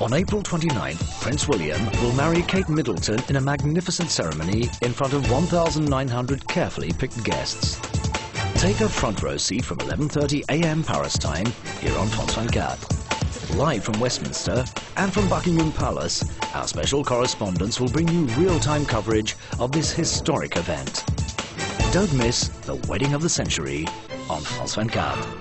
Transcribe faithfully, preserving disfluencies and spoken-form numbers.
On April twenty-ninth, Prince William will marry Kate Middleton in a magnificent ceremony in front of one thousand nine hundred carefully picked guests. Take a front row seat from eleven thirty a m Paris time here on France twenty-four. Live from Westminster and from Buckingham Palace, our special correspondents will bring you real-time coverage of this historic event. Don't miss the wedding of the century on France twenty-four.